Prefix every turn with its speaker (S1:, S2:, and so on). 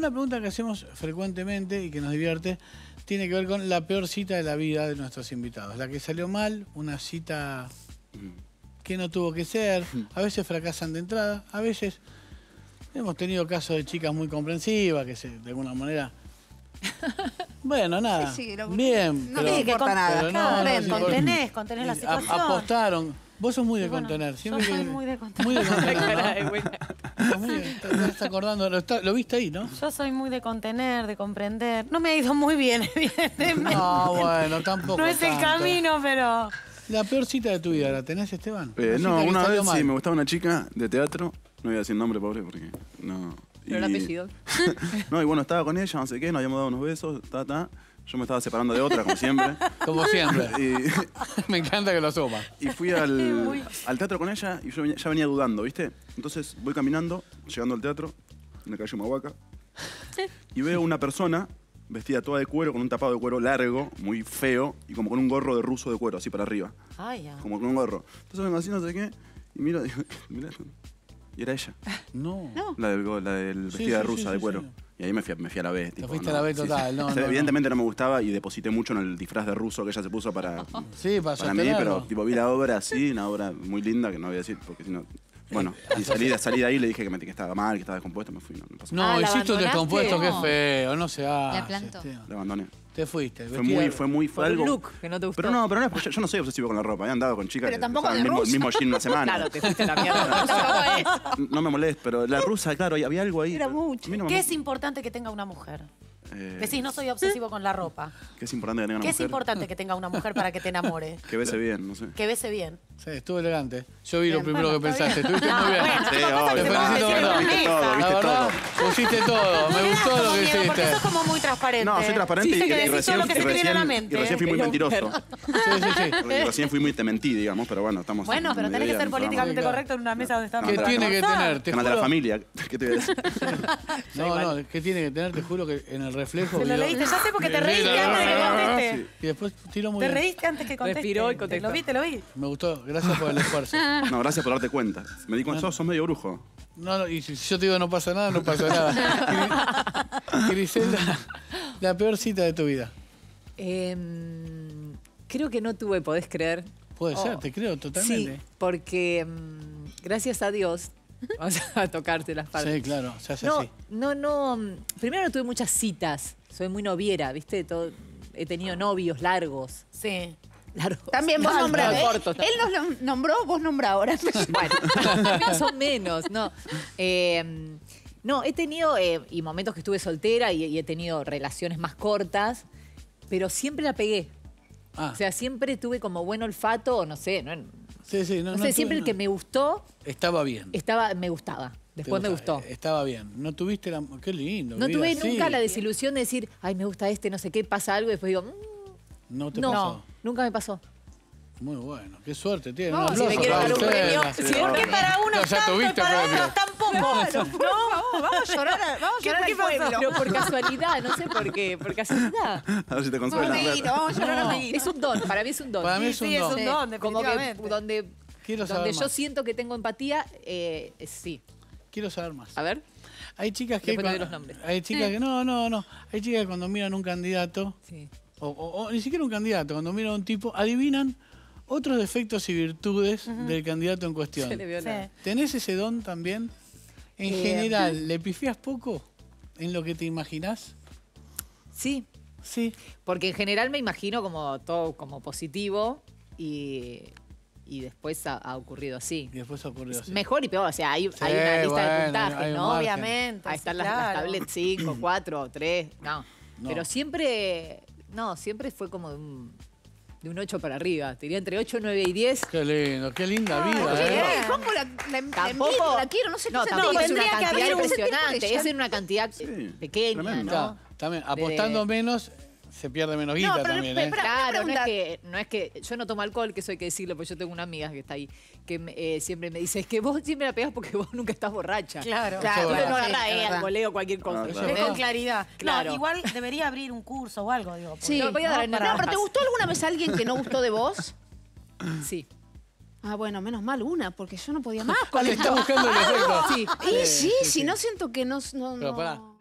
S1: Una pregunta que hacemos frecuentemente y que nos divierte tiene que ver con la peor cita de la vida de nuestros invitados. La que salió mal, una cita que no tuvo que ser, a veces fracasan de entrada, a veces hemos tenido casos de chicas muy comprensivas que de alguna manera... Bueno, nada,
S2: Sí,
S1: bien,
S2: no
S1: pero,
S2: te importa nada.
S1: pero
S3: Contenés la situación.
S1: apostaron. Vos sos muy de
S3: Bueno,
S1: contener.
S3: yo soy muy de contener.
S1: Muy de contener, ¿no? Te estás acordando, lo viste ahí, ¿no?
S3: Yo soy muy de contener, de comprender. No me ha ido muy bien, evidentemente.
S1: No, bueno, tampoco
S3: No es el
S1: tanto.
S3: camino, pero...
S1: La peor cita de tu vida, ¿la tenés, Esteban?
S4: No,
S1: cita que
S4: una
S1: salió
S4: vez
S1: mal.
S4: sí me gustaba una chica de teatro. No voy a decir nombre, pobre, porque no.
S2: Pero el apellido.
S4: No, y bueno, estaba con ella, no sé qué, nos habíamos dado unos besos, Yo me estaba separando de otra, como siempre.
S1: Como siempre.
S4: Y,
S1: Me encanta que lo sumas.
S4: y fui al teatro con ella y yo ya venía dudando, ¿viste? Entonces voy caminando, llegando al teatro, en la calle Humahuaca, y veo una persona vestida toda de cuero, con un tapado de cuero largo, muy feo, y como con un gorro de ruso de cuero, así para arriba.
S3: Ay, ya.
S4: Como con un gorro. Entonces vengo así, no sé qué, y miro, digo, mira, y era ella.
S1: No.
S4: La del vestida de rusa, de cuero.
S1: sí.
S4: Y ahí me fui a la B.
S1: Te fuiste a la B total, no,
S4: O sea,
S1: no,
S4: evidentemente no me gustaba y deposité mucho en el disfraz de ruso que ella se puso para
S1: Sí, para
S4: mí,
S1: sostenerlo.
S4: pero tipo vi la obra así, una obra muy linda que no voy a decir porque si no... Bueno, y salí de ahí, le dije que estaba mal, que estaba descompuesto, me fui, no pasó nada.
S1: No,
S3: ¿la
S1: hiciste un
S3: abandonaste?
S1: descompuesto, qué
S3: No.
S1: feo, no se hace.
S2: La plantó.
S1: Esteban.
S4: La abandoné.
S1: Te fuiste.
S4: Fue algo...
S2: Un look que no te gustó.
S4: Pero no, porque yo no soy obsesivo con la ropa, he andado con chicas
S2: Pero
S4: que
S2: tampoco
S4: usaban
S2: de
S4: el
S2: rusa.
S4: mismo jean una semana.
S2: Claro, te fuiste a la mierda.
S4: No me molesta, pero la rusa, claro, había algo ahí.
S2: Era mucho.
S4: A mí no me
S3: ¿Qué
S4: molesta.
S3: es importante que tenga una mujer? Decís, no soy obsesivo con la ropa.
S4: ¿Qué es importante que tenga una
S3: ¿Qué es
S4: mujer?
S3: importante que tenga una mujer para que te enamore?
S4: Que bese bien, no sé.
S3: Que bese bien.
S1: Sí, estuvo elegante. Yo vi lo
S2: Bien,
S1: primero
S2: bueno,
S1: que
S2: está
S1: pensaste.
S2: bien.
S1: Estuviste muy bien.
S3: Bueno,
S4: Sí,
S3: chicos, pasa
S4: obvio,
S3: que
S1: Te
S3: se
S1: felicito
S3: puede
S1: por
S3: decir
S1: todo.
S3: en una
S4: Viste todo,
S3: mesa.
S1: La
S4: viste
S1: verdad,
S4: todo.
S1: pusiste todo. Me gustó lo que
S3: Porque
S1: hiciste.
S3: sos como muy transparente.
S4: No, soy transparente
S3: Sí, sé que decís
S4: recién,
S3: todo lo que se te viene a la mente.
S4: y recién fui muy mentiroso.
S1: Sí.
S4: Porque recién fui muy te mentí, digamos, pero bueno, estamos
S3: Bueno, pero tenés que ser políticamente correcto en una mesa donde estamos.
S1: ¿Qué
S4: No,
S1: tiene que
S3: almorzar.
S1: tener? Te
S4: Canal de la
S1: juro.
S4: familia, ¿qué te voy a decir?
S1: No, ¿qué tiene que tener? Te juro que en el reflejo.
S3: Se lo
S1: vio-
S3: leíste, ya sé porque te
S1: Sí,
S3: reíste
S1: la
S3: antes de que
S1: verdad.
S3: conteste.
S1: Y después tiró muy
S3: Te
S1: bien.
S3: reíste antes que conteste.
S2: Respiró y contestó.
S3: Te lo vi.
S1: Me gustó. Gracias por el esfuerzo.
S4: No, gracias por darte cuenta. Me di cuenta, sos medio brujo.
S1: No, y si yo te digo no pasa nada, no pasa nada. Griselda, la peor cita de tu vida.
S5: Creo que no tuve, podés creer.
S1: Puede ser,
S5: Oh,
S1: te creo totalmente.
S5: Sí, porque gracias a Dios, vamos a tocarte las partes.
S1: Sí, claro, se hace
S5: No,
S1: así.
S5: no, primero no tuve muchas citas, soy muy noviera, ¿viste? He tenido novios largos.
S3: Sí.
S5: Largos.
S2: También vos
S5: No,
S2: nombrás.
S5: no, cortos, no.
S2: Él nos nombró, vos nombrá ahora.
S5: Bueno, más o menos, no. No, he tenido y momentos que estuve soltera y he tenido relaciones más cortas, pero siempre la pegué.
S1: Ah,
S5: O sea, siempre tuve como buen olfato, o no sé, no
S1: sí,
S5: no sé, siempre el que me gustó,
S1: Estaba bien.
S5: me gustaba. Después me gustó.
S1: Estaba bien. No tuviste la... Qué lindo.
S5: No
S1: vivir
S5: tuve
S1: así.
S5: nunca la desilusión de decir, ay, me gusta este, no sé qué, pasa algo, y después digo,
S1: No te
S5: no,
S1: pasó.
S5: nunca me pasó.
S1: Muy bueno. Qué suerte tiene.
S5: No,
S1: Un
S5: si me
S1: aplauso
S5: quieren
S1: para
S5: dar un
S1: ustedes.
S5: premio,
S1: Sí,
S5: si
S1: bueno.
S3: ¿Por qué para
S1: No,
S3: unos
S1: ya
S3: tanto y
S1: tuviste
S3: para
S1: premio.
S3: otros tampoco?
S2: Claro, por favor, vamos a llorar, vamos a llorar
S3: ¿Qué
S2: al
S3: pasó?
S2: pueblo.
S5: Pero por casualidad, no sé por qué, por casualidad.
S4: A ver si te consuela.
S2: Amiguito, vamos a llorar
S1: No.
S2: amiguito.
S5: Es un don, para mí es un don.
S1: Para mí es un
S3: Sí, es
S1: don.
S3: un don,
S5: Como que
S3: definitivamente.
S1: Quiero
S5: donde
S1: saber
S5: yo
S1: más.
S5: siento que tengo empatía, sí.
S1: Quiero saber más.
S5: A ver.
S1: Hay chicas que...
S5: Después te doy los nombres.
S1: Hay chicas que... No. Hay chicas que cuando miran un candidato,
S5: Sí.
S1: o ni siquiera un candidato, cuando miran a un tipo, adivinan otros defectos y virtudes del candidato en cuestión.
S5: Se le vio la...
S3: Sí.
S1: ¿Tenés ese don también? En general, ¿le pifias poco en lo que te imaginás?
S5: Sí,
S1: Sí.
S5: porque en general me imagino como todo como positivo y después ha ocurrido así.
S1: Y después ha ocurrido así.
S5: Mejor y peor, o sea, hay una lista
S1: bueno,
S5: de
S1: hay
S5: puntajes,
S1: un
S5: ¿no?
S1: margen.
S3: Obviamente.
S5: Ahí
S3: sí,
S5: están las
S3: claro.
S5: tablets 5, 4, 3, no.
S1: No.
S5: Pero siempre, siempre fue como de un 8 para arriba. Te diría entre 8, 9 y 10.
S1: Qué lindo, qué linda
S2: Ay,
S1: vida,
S2: qué
S1: ¿eh?
S2: bien, ¿cómo la
S5: Tampoco,
S2: la quiero? No sé qué
S5: no,
S2: se
S5: tampoco
S2: dice.
S5: es una
S3: tendría que
S5: cantidad
S3: haber un-
S5: impresionante, es en una cantidad
S4: Sí,
S5: pequeña,
S4: tremendo.
S5: ¿no?
S1: También, apostando menos, se pierde menos guita
S2: pero
S1: también,
S2: espera,
S1: ¿eh?
S2: espera.
S5: Claro,
S2: pregunta.
S5: no es que yo no tomo alcohol, que eso hay que decirlo, porque yo tengo una amiga que está ahí, que siempre me dice, es que vos siempre la pegás porque vos nunca estás borracha.
S3: Claro.
S2: Claro,
S5: Entonces no
S2: sí,
S5: agarrás
S2: es verdad.
S5: al voleo cualquier cosa.
S4: Ah,
S1: Eso
S4: claro.
S1: es
S3: Ve con
S1: verdad.
S3: claridad.
S5: Claro.
S3: No, igual debería abrir un curso o algo, digo.
S2: Sí.
S5: No, voy a dar en
S2: No,
S5: naranjas.
S2: pero ¿te gustó alguna vez alguien que no gustó de vos?
S5: Sí.
S2: Ah, bueno, menos mal una, porque yo no podía más con
S1: Le
S2: esto.
S1: está buscando el efecto.
S5: Sí.
S2: Y sí, si no siento que no...
S1: Pero pará,